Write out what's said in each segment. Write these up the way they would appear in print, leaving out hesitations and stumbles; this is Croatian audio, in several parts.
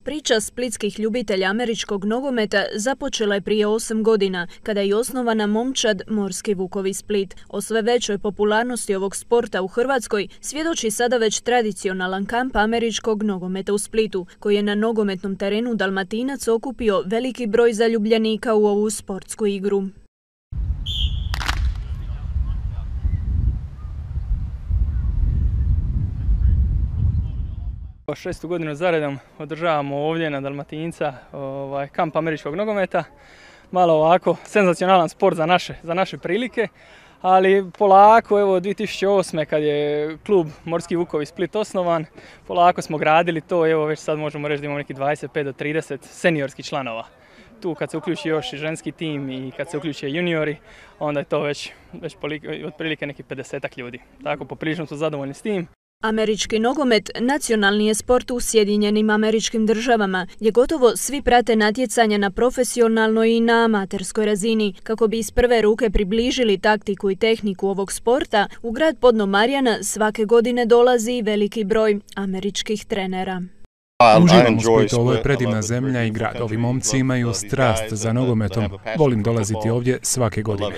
Priča splitskih ljubitelja američkog nogometa započela je prije 8 godina, kada je osnovana momčad Morski Vukovi Split. O sve većoj popularnosti ovog sporta u Hrvatskoj svjedoči sada već tradicionalan kamp američkog nogometa u Splitu, koji je na nogometnom terenu Dalmatinac okupio veliki broj zaljubljenika u ovu sportsku igru. Šestu godinu zaredom održavamo ovdje na Dalmatinca kamp američkog nogometa. Malo ovako senzacionalan sport za naše prilike, ali polako, evo 2008. kad je klub Morski Vukovi Split osnovan, polako smo gradili to, evo već sad možemo reći da imamo neki 25 do 30 seniorskih članova. Tu kad se uključi još i ženski tim i kad se uključe juniori, onda je to već otprilike neki 50-ak ljudi. Tako, poprilično smo zadovoljni s tim. Američki nogomet nacionalni je sport u Sjedinjenim Američkim Državama, gdje gotovo svi prate natjecanja na profesionalnoj i na amaterskoj razini. Kako bi iz prve ruke približili taktiku i tehniku ovog sporta, u grad Podno Marjana svake godine dolazi veliki broj američkih trenera. Uživam u Splitu, ovo je predivna zemlja i grad. Ovi momci imaju strast za nogometom. Volim dolaziti ovdje svake godine.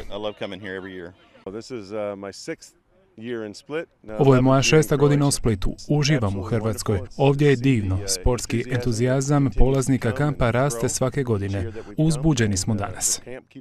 Ovo je moja 6. godina u Splitu. Uživam u Hrvatskoj. Ovdje je divno. Sportski entuzijazam polaznika kampa raste svake godine. Uzbuđeni smo danas.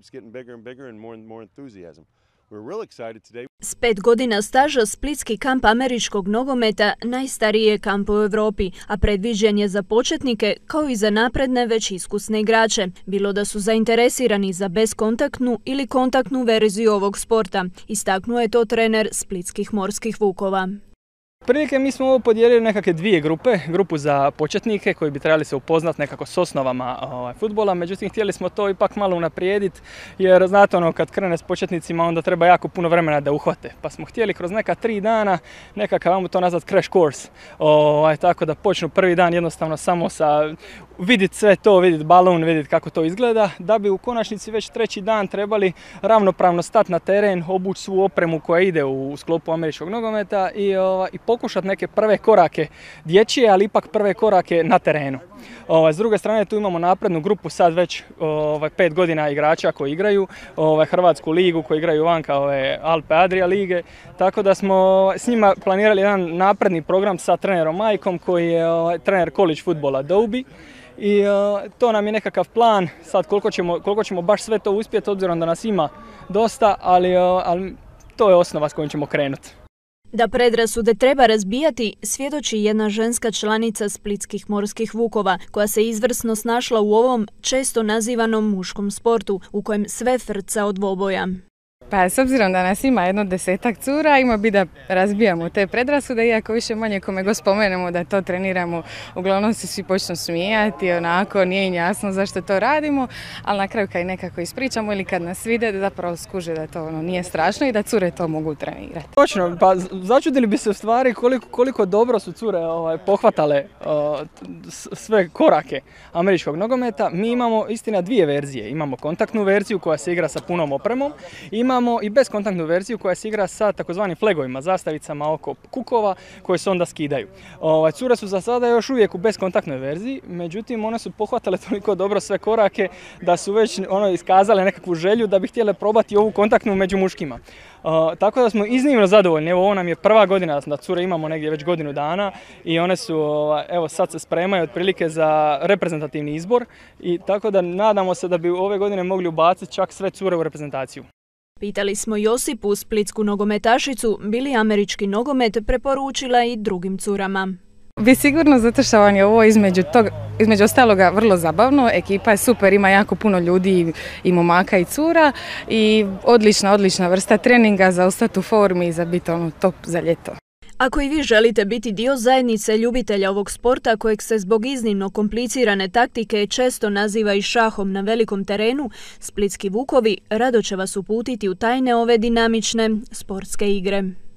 S 5 godina staža splitski kamp američkog nogometa najstariji je kamp u Europi, a predviđen je za početnike kao i za napredne već iskusne igrače, bilo da su zainteresirani za beskontaktnu ili kontaktnu verziju ovog sporta, istaknuo je to trener splitskih Morskih Vukova. Prilike mi smo ovo podijelili nekakve dvije grupe, grupu za početnike koji bi trebali se upoznati nekako s osnovama fudbala, međutim htjeli smo to ipak malo unaprijediti jer znate kad krene s početnicima onda treba jako puno vremena da uhvate, pa smo htjeli kroz neka 3 dana nekakav, vamo to nazvat crash course, tako da počnu prvi dan jednostavno samo sa vidjeti sve to, vidjeti balon, vidjeti kako to izgleda, da bi u konačnici već 3. dan trebali ravnopravno stati na teren, obući svu opremu koja ide u sklopu američkog nogometa i pokušati neke prve korake dječje, ali ipak prve korake na terenu. S druge strane tu imamo naprednu grupu sad već 5 godina igrača koji igraju Hrvatsku ligu, koji igraju vanka Alpe Adria lige, tako da smo s njima planirali jedan napredni program sa trenerom Majkom koji je trener college futbola Dobi. I to nam je nekakav plan, sad koliko ćemo baš sve to uspjeti, obzirom da nas ima dosta, ali to je osnova s kojom ćemo krenuti. Da predrasude treba razbijati, svjedoči jedna ženska članica splitskih Morskih Vukova, koja se izvrsno snašla u ovom često nazivanom muškom sportu, u kojem sve frca od dvoboja. Pa s obzirom da nas ima jedno 10-ak cura, ima bi da razbijamo te predrasude, iako više manje kome go spomenemo da to treniramo, uglavnom se svi počnu smijati, onako nije im jasno zašto to radimo, ali na kraju kad nekako ispričamo ili kad nas vide, zapravo skuže da to nije strašno i da cure to mogu trenirati. Točno, pa začudili bi se u stvari koliko dobro su cure pohvatale sve korake američkog nogometa. Mi imamo istina 2 verzije, imamo kontaktnu verziju koja se igra sa punom opremom, imamo i beskontaktnu verziju koja se igra sa takozvanim flagovima, zastavicama oko kukova koje se onda skidaju. Cure su za sada još uvijek u beskontaktnoj verziji, međutim one su pohvatale toliko dobro sve korake da su već iskazale nekakvu želju da bi htjele probati ovu kontaktnu među muškima. Tako da smo iznimno zadovoljni. Evo, ovo nam je prva godina da cure imamo negdje već godinu dana i one su, evo sad se spremaju otprilike za reprezentativni izbor i tako da nadamo se da bi ove godine mogli ubaciti čak sve cure u reprezentaciju. Pitali smo Josipu, splitsku nogometašicu, bi li američki nogomet preporučila i drugim curama. Vi sigurno, zato što vam je ovo između ostaloga vrlo zabavno, ekipa je super, ima jako puno ljudi i momaka i cura i odlična vrsta treninga za ostati u formi i za biti top za ljeto. Ako i vi želite biti dio zajednice ljubitelja ovog sporta kojeg se zbog iznimno komplicirane taktike često naziva i šahom na velikom terenu, splitski Vukovi rado će vas uputiti u tajne ove dinamične sportske igre.